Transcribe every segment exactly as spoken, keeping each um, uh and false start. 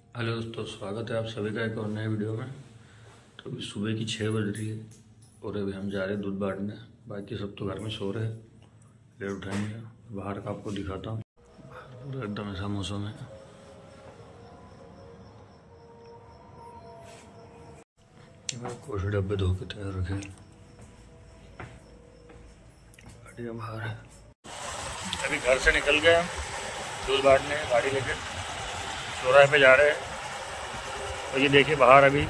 Hello दोस्तों, स्वागत है आप सभी का एक और नए वीडियो में। तो अभी सुबह की छः बज रही है और अभी हम जा रहे हैं दूध बांटने। बाकी सब तो घर में सो रहे हैं, लेट उठाएंगे। बाहर का आपको दिखाता हूँ, पूरा एकदम ऐसा मौसम है। कुछ डब्बे धो के तैयार रखे, गाड़ियाँ बाहर है। अभी घर से निकल गए हम दूध बांटने, गाड़ी लेके चौराहे पे जा रहे हैं। और ये देखिए बाहर अभी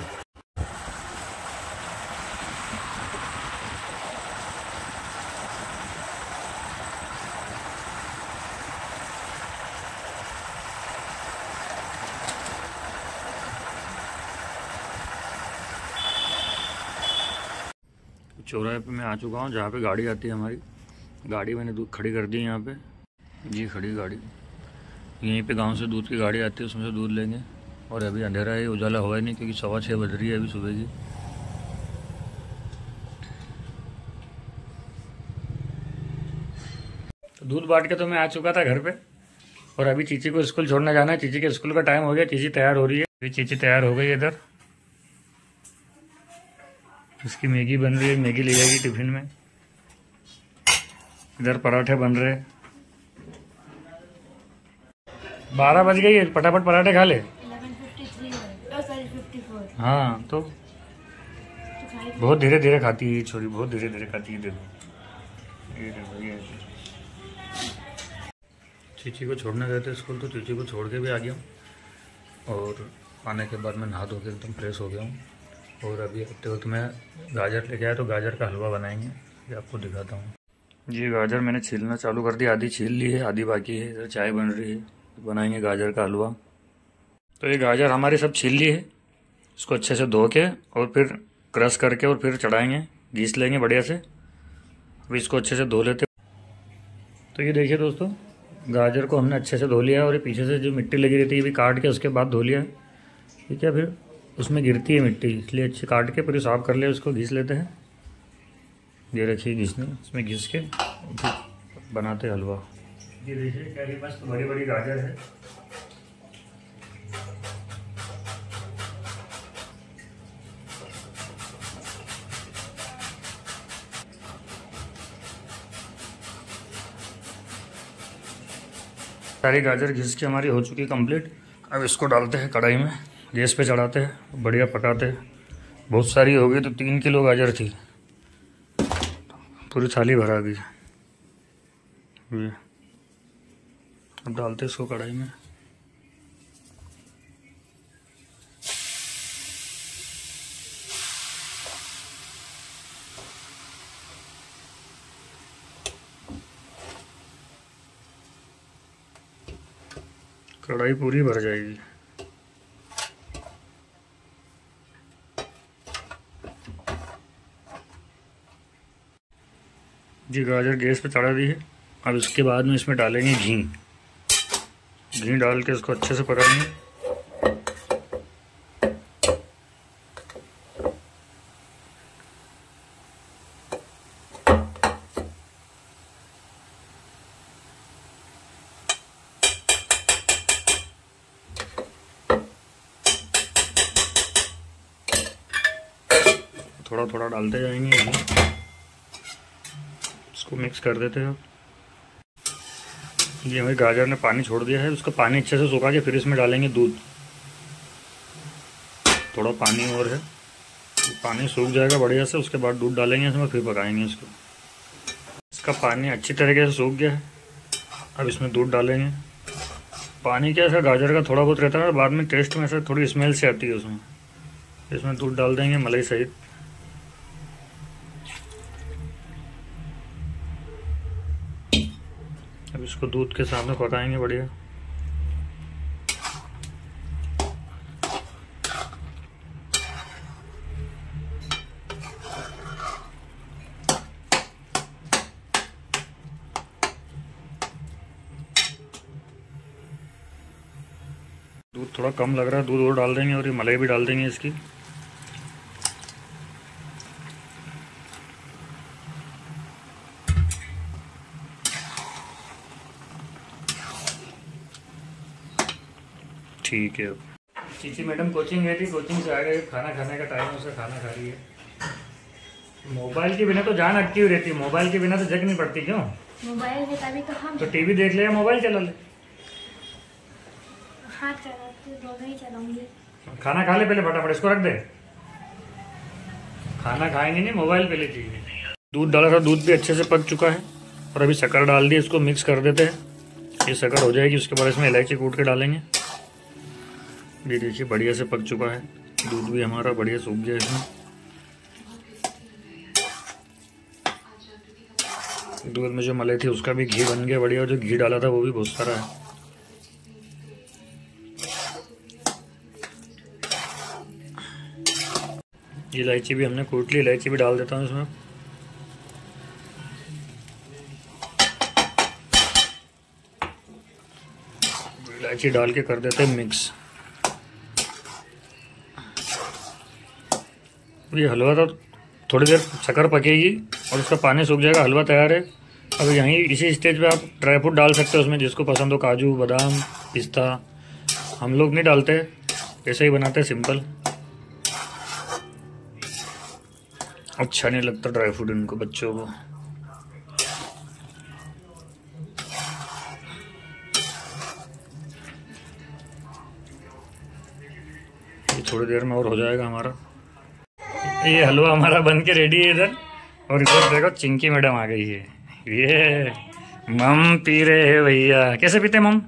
चौराहे पे मैं आ चुका हूँ, जहाँ पे गाड़ी आती है हमारी। गाड़ी मैंने दूध खड़ी कर दी है यहाँ पे, जी खड़ी गाड़ी। यहीं पे गांव से दूध की गाड़ी आती है, उसमें से दूध लेंगे। और अभी अंधेरा है, उजाला हुआ ही नहीं क्योंकि सवा छः बज रही है अभी सुबह की। तो दूध बांट के तो मैं आ चुका था घर पे, और अभी चीची को स्कूल छोड़ने जाना है। चीची के स्कूल का टाइम हो गया, चीची तैयार हो रही है। अभी चीची तैयार हो गई। इधर इसकी मैगी बन रही है, मैगी ले जाएगी टिफिन में। इधर पराठे बन रहे। बारह बज गई, फटाफट पराठे खा ले। हाँ तो बहुत धीरे धीरे खाती है छोरी, बहुत धीरे धीरे खाती है। देखो ये देखो ये। चीची को छोड़ने गए थे स्कूल, तो चीची को छोड़ के भी आ गया हूँ। और आने के बाद मैं नहा धो के एकदम फ्रेश हो गया हूँ। और अभी आते वक्त मैं गाजर लेके आया, तो गाजर का हलवा बनाएंगे, ये आपको दिखाता हूँ। ये गाजर मैंने छीलना चालू कर दिया, आधी छील ली है, आधी बाकी है। इधर चाय बन रही है, बनाएंगे गाजर का हलवा। तो ये गाजर हमारी सब छील ली है, इसको अच्छे से धो के और फिर क्रश करके और फिर चढ़ाएंगे, घीस लेंगे बढ़िया से। अभी इसको अच्छे से धो लेते। तो ये देखिए दोस्तों, गाजर को हमने अच्छे से धो लिया है। और ये पीछे से जो मिट्टी लगी रहती है भी काट के उसके बाद धो लिया है। ठीक है, फिर उसमें गिरती है मिट्टी, इसलिए अच्छे काट के पूरी साफ कर लिया, उसको घीस लेते हैं। ये रखिए घिसने, इसमें घिस के फिर बनाते हलवा। ये देखिए क्या मस्त बड़ी बड़ी गाजर है। सारी गाजर घिस के हमारी हो चुकी कंप्लीट। अब इसको डालते हैं कढ़ाई में, गैस पे चढ़ाते हैं, बढ़िया पकाते हैं। बहुत सारी हो गई, तो तीन किलो गाजर थी, पूरी थाली भरा गई। अब डालते इसको कढ़ाई में। कढ़ाई पूरी भर जाएगी। जी गाजर गैस पे चढ़ा दी है। अब इसके बाद में इसमें डालेंगे घी। घी डाल के इसको अच्छे से पकाएंगे। थोड़ा थोड़ा डालते जाएंगे, इसको मिक्स कर देते हैं। ये हमारी गाजर ने पानी छोड़ दिया है, उसका पानी अच्छे से सुखा के फिर इसमें डालेंगे दूध। थोड़ा पानी और है, पानी सूख जाएगा बढ़िया से, उसके बाद दूध डालेंगे इसमें, फिर पकाएंगे इसको। इसका पानी अच्छी तरीके से सूख गया है, अब इसमें दूध डालेंगे। पानी क्या ऐसा गाजर का थोड़ा बहुत रहता है, बाद में टेस्ट में ऐसा थोड़ी स्मेल से आती है उसमें। इसमें दूध डाल देंगे मलाई सहित। अब इसको दूध के सामने पकाएंगे बढ़िया। दूध थोड़ा कम लग रहा है, दूध और डाल देंगे और ये मलाई भी डाल देंगे इसकी। ठीक है। चीची मैडम कोचिंग गई थी, कोचिंग से आ गए, खाना खाने का टाइम है, खाना खा रही है। मोबाइल के बिना तो जान अटकी हुई रहती है, मोबाइल के बिना तो जग नहीं पड़ती। क्यों? मोबाइल है तभी तो हम। तो टीवी देख ले या मोबाइल चला ले? हाथ चलाते दोनों ही चलाऊंगी। खाना खा ले पहले फटाफट, इसको रख दे। खाना खाएंगे नहीं, मोबाइल पहले चाहिए। दूध डाला था, दूध भी अच्छे से पक चुका है और अभी शक्कर डाल दी, इसको मिक्स कर देते हैं। ये शक्कर हो जाएगी, उसके बाद इसमें इलायची कूट के डालेंगे। ये देखिए बढ़िया से पक चुका है, दूध भी हमारा बढ़िया सूख गया इसमें। दूध में जो मलाई थी उसका भी घी बन गया बढ़िया, और जो घी डाला था वो भी बहुत सारा है। इलायची भी हमने कूट ली, इलायची भी डाल देता हूँ इसमें। इलायची डाल के कर देते हैं मिक्स। ये हलवा तो थोड़ी देर शक्कर पकेगी और उसका पानी सूख जाएगा, हलवा तैयार है। अब यहीं इसी स्टेज पे आप ड्राई फ्रूट डाल सकते हो उसमें, जिसको पसंद हो, काजू, बादाम, पिस्ता। हम लोग नहीं डालते, ऐसे ही बनाते सिंपल। अच्छा नहीं लगता ड्राई फ्रूट इनको, बच्चों को। ये थोड़ी देर में और हो जाएगा हमारा। ये हलवा हमारा बन के रेडी है इधर, और इधर देखो चिंकी मैडम आ गई है। ये मम पी रहे हैं भैया। कैसे पीते मम?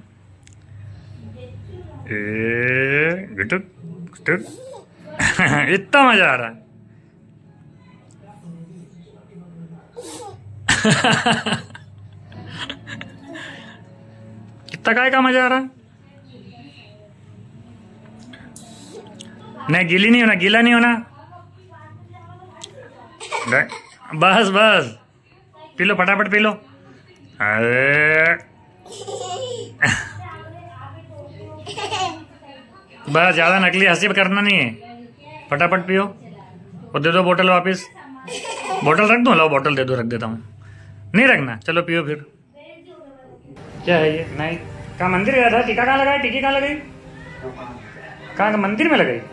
ए गुटुक गुटुक। इतना मजा आ रहा है। कितना काय का मजा आ रहा है। नहीं गीली नहीं होना, गीला नहीं होना। बस बस पी लो, फटाफट पी लो। अरे बस ज्यादा नकली हंसी करना नहीं है, फटाफट पियो। और दे दो बोतल वापस। बोतल रख दो? लो बोतल दे दो, रख देता हूँ। नहीं रखना, चलो पियो फिर। क्या है ये? नहीं कहाँ मंदिर गया था? टीका कहाँ लगाई? टिकी कहाँ लगाई? कहाँ? मंदिर में लगाई?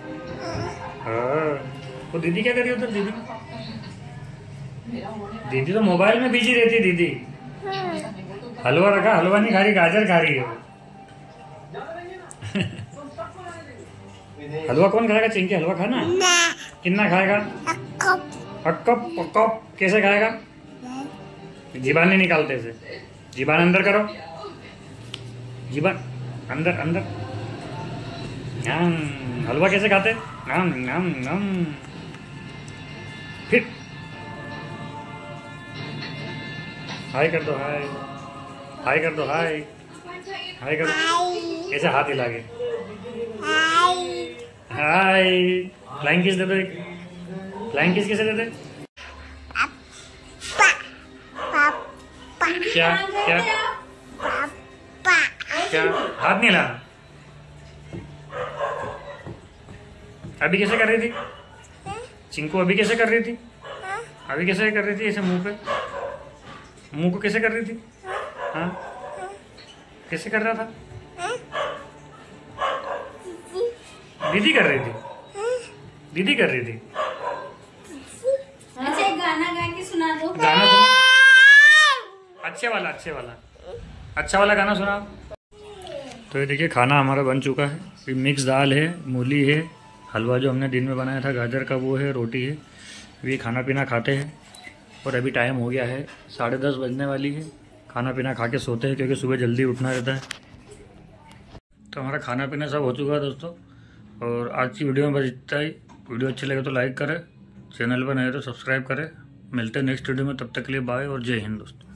हाँ। वो दीदी क्या करी उधर? दीदी दीदी तो मोबाइल में बिजी रहती है। दीदी हलवा रखा, हलवा नहीं खा रही, गाजर खा रही है। हलवा कौन खाएगा? चिंकी हलवा खाना? कितना खाएगा? अक्कप अक्कप। कैसे खाएगा? जीबान नहीं निकालते इसे। जीबान अंदर करो, जीबान अंदर अंदर। हलवा कैसे खाते? नाम नाम नाम। फिर हाय कर दो, हाय हाय कर दो, हाय हाय कर दो। ऐसे हाथ हिला के हाय। फ्लाइंग किस दे दो, एक फ्लाइंग किस कैसे दे दे? क्या क्या क्या? हाथ नहीं हिलाना। अभी कैसे कर रही थी चिंकू? अभी कैसे कर रही थी? अभी कैसे कर रही थी? ऐसे मुंह पे, मुंह को कैसे कर रही थी? हाँ कैसे कर रहा था? दीदी कर रही थी, दीदी कर रही थी। अच्छा गाना गा के सुना दो। गाना सुना, अच्छे वाला, अच्छे वाला, अच्छा वाला गाना सुना। तो ये देखिए खाना हमारा बन चुका है। मिक्स दाल है, मूली है, हलवा जो हमने दिन में बनाया था गाजर का वो है, रोटी है। ये खाना पीना खाते हैं और अभी टाइम हो गया है, साढ़े दस बजने वाली है। खाना पीना खा के सोते हैं क्योंकि सुबह जल्दी उठना रहता है। तो हमारा खाना पीना सब हो चुका है दोस्तों। और आज की वीडियो में बस इतना ही। वीडियो अच्छी लगे तो लाइक करें, चैनल पर नए तो सब्सक्राइब करें। मिलते हैं नेक्स्ट वीडियो में, तब तक के लिए बाय और जय हिंद दोस्तों।